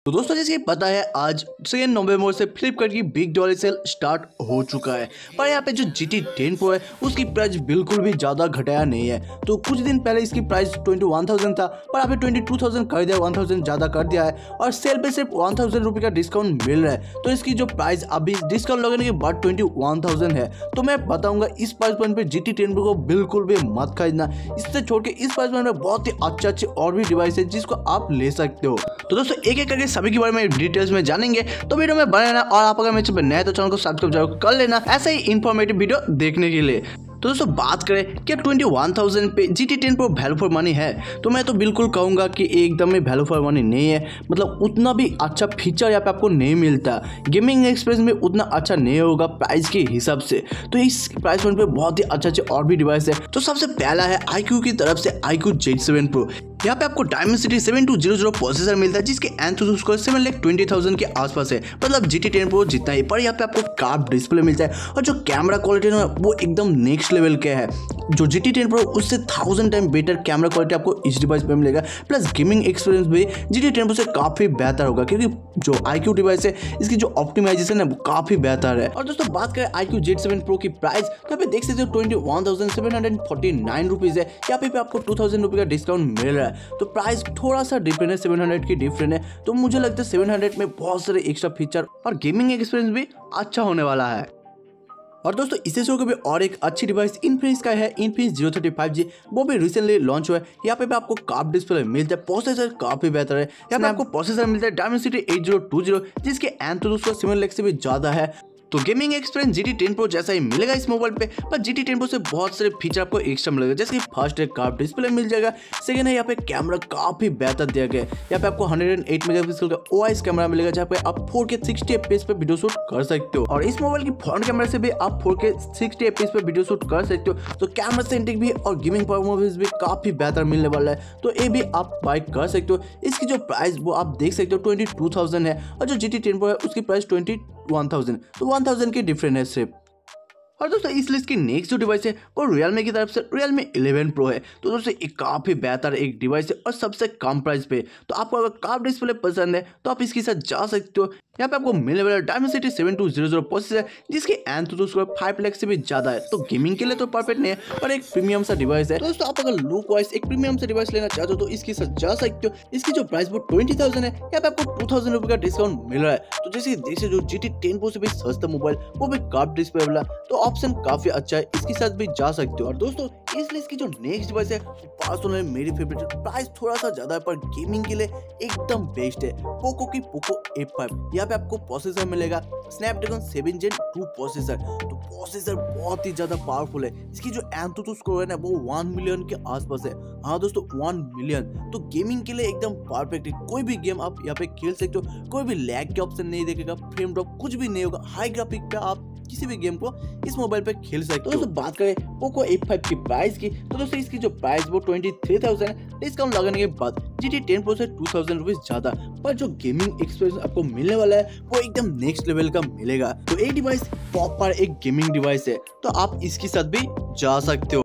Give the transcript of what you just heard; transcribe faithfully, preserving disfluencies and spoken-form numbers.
तो दोस्तों जैसे कि पता है आज सेकेंड नवंबर से फ्लिपकार्ट की बिग दिवाली सेल स्टार्ट हो चुका है। पर यहाँ पे जो जी टी टेन प्रो है उसकी प्राइस बिल्कुल भी ज़्यादा घटाया नहीं है। तो कुछ दिन पहले इसकी प्राइस ट्वेंटी वन थाउजेंड था, पर अभी ट्वेंटी टू थाउजेंड कर दिया, वन थाउजेंड ज़्यादा कर दिया है और सेल पे सिर्फ वन थाउजेंड रुपये का डिस्काउंट मिल रहा है। तो इसकी जो प्राइस अभी डिस्काउंट लगने के बाद ट्वेंटी वन थाउजेंड है। तो मैं बताऊँगा इस प्राइस पॉइंट पर जी टी टेन प्रो को बिल्कुल भी मत खरीदना। इससे छोड़ के इस प्राइस पॉइंट में बहुत ही अच्छे अच्छे और भी डिवाइस है जिसको आप ले सकते हो। तो दोस्तों एक एक करके सभी के बारे में डिटेल्स में जानेंगे, तो वीडियो में बने रहना और आप अगर मेरे चैनल पर नए तो चैनल को सब्सक्राइब जरूर कर लेना ऐसे ही इन्फॉर्मेटिव वीडियो देखने के लिए। तो दोस्तों बात करें कि ट्वेंटी वन थाउजेंड पे G T ten pro value for money है, तो मैं तो बिल्कुल कहूँगा कि एकदम ही वैल्यू फॉर मनी नहीं है। मतलब उतना भी अच्छा फीचर यहाँ पे आपको नहीं मिलता, गेमिंग एक्सपीरियंस में उतना अच्छा नहीं होगा प्राइस के हिसाब से। तो इस प्राइस पॉइंट पे बहुत ही अच्छे अच्छे और भी डिवाइस है। तो सबसे पहला है आई क्यू की तरफ से I Q Z seven pro. यहाँ पे आपको Dimensity seven two zero zero processor मिलता है जिसके enthusiast score seven lakh twenty thousand के आसपास है, मतलब जी टी टेन प्रो जितना ही। पर यहाँ पे आपको कार्व डिस्प्ले मिलता है और जो कैमरा क्वालिटी है वो एकदम नेक्स्ट लेवल का है। जो जी टी टेन प्रो उससे thousand time better camera quality आपको इस डिवाइस पे मिलेगा। प्लस गेमिंग एक्सपीरियंस भी जी टी टेन प्रो से काफ़ी बेहतर होगा क्योंकि जो आई क्यू डिवाइस है इसकी जो ऑप्टिमाइजेशन है वो काफ़ी बेहतर है। और दोस्तों बात करें I Q Z seven pro की प्राइस, तो यहाँ पे देख सकते हो twenty one thousand seven hundred forty nine rupees है। यहाँ पे आपको टू थाउजेंड रुपये का डिस्काउंट मिल रहा है। तो प्राइस थोड़ा सा डिफरेंट है, सेवन हंड्रेड की डिफरेंट है। तो मुझे लगता है सेवन हंड्रेड में बहुत सारे एक्स्ट्रा फीचर और गेमिंग एक्सपीरियंस भी अच्छा होने वाला है। और दोस्तों इसे छोड़ के भी और एक अच्छी डिवाइस इन्फिनिक्स का है, Infinix zero thirty five G. वो भी रिसेंटली लॉन्च हुआ है। यहाँ पे भी आपको कार्व डिस्प्ले मिलता है, प्रोसेसर काफी बेहतर है। यहाँ पे आपको प्रोसेसर मिलता है Dimensity eight zero two zero जिसके एंथुसियास्ट सेवन लाख से भी ज्यादा है। तो gaming experience G T ten pro जैसा ही मिलेगा इस मोबाइल पे, पर जी टी टेन प्रो से बहुत सारे फीचर आपको एक्स्ट्रा मिलेगा। जैसे कि फर्स्ट है कार्व डिस्प्ले मिल जाएगा, सेकंड है यहाँ पे कैमरा काफी बेहतर दिया गया है। यहाँ पे आपको वन हंड्रेड एट मेगापिक्सल का ओ आई एस कैमरा मिलेगा जहाँ पे आप four K sixty F P S पे वीडियो शूट कर सकते हो। और इस मोबाइल की फ्रंट कैमरा से भी आप four K sixty F P S पे वीडियो शूट कर सकते हो। तो कैमरा सेंट्रिक भी और गेमिंग परफॉर्मेंस भी काफी बेहतर मिलने वाला है। तो ये भी आप बाय कर सकते हो। इसकी जो प्राइस वो आप देख सकते हो ट्वेंटी टू थाउजेंड है और जो जी टी टेन प्रो है उसकी प्राइस ट्वेंटी वन थाउजेंड। तो वन थाउजेंड की डिफरेंस है सिर्फ। और दोस्तों इस लिस्ट की नेक्स्ट जो डिवाइस है वो रियलमी की तरफ से रियलमी इलेवन प्रो है। तो दोस्तों एक काफ़ी बेहतर एक डिवाइस है और सबसे कम प्राइस पे। तो आपको अगर कार्व डिस्प्ले पसंद है तो आप इसके साथ जा सकते हो। यहाँ पे आपको मिलने वाला Dimensity seven two zero zero processor जिसके एंथुसियास्ट स्कोर फाइव लाख से भी ज्यादा है। तो गेमिंग के लिए तो परफेक्ट नहीं है पर एक प्रीमियम सा डिवाइस है। तो दोस्तों आप अगर लुक वाइज एक प्रीमियम सा डिवाइस लेना चाहते हो तो इसके साथ जा सकते हो। इसकी जो प्राइस वो ट्वेंटी थाउजेंड है, यहाँ पे आपको टू थाउजेंड रुपये का डिस्काउंट मिल रहा है। तो जैसे देख जो जी टी टेन प्रो से भी सस्ता मोबाइल वो भी कार्व डिस्प्ले वाला, तो ऑप्शन काफी अच्छा है, इसके साथ भी जा सकते हो। और दोस्तों इस लिस्ट की जो नेक्स्ट डिवाइस है पर्सनली मेरी फेवरेट है। प्राइस थोड़ा सा ज्यादा है पर गेमिंग के लिए एकदम बेस्ट है, पोको की पोको एफ फाइव। यहाँ पे आपको प्रोसेसर मिलेगा Snapdragon seven gen two processor. तो प्रोसेसर बहुत ही ज्यादा पावरफुल है। इसकी जो एंथुसियास्ट स्कोर है ना वो वन मिलियन के आसपास है। हाँ दोस्तों वन मिलियन, तो गेमिंग के लिए एकदम परफेक्ट है। कोई भी गेम आप यहाँ पे खेल सकते हो, कोई भी लैग के ऑप्शन नहीं देखेगा, फ्रेम ड्रॉप कुछ भी नहीं होगा। हाई ग्राफिक पे आप किसी भी गेम को इस मोबाइल पे खेल सकते हो। तो दोस्तों बात करें पोको एफ फाइव की प्राइस की, तो दोस्तों इसकी जो प्राइस वो ट्वेंटी थ्री थाउजेंड है। डिस्काउंट लगाने के बाद जी टी टेन प्रो से टू थाउजेंड रुपीज ज्यादा, पर जो गेमिंग एक्सपीरियंस आपको मिलने वाला है वो एकदम नेक्स्ट लेवल का मिलेगा। तो ये डिवाइस प्रॉपर एक गेमिंग डिवाइस है, तो आप इसके साथ भी जा सकते हो।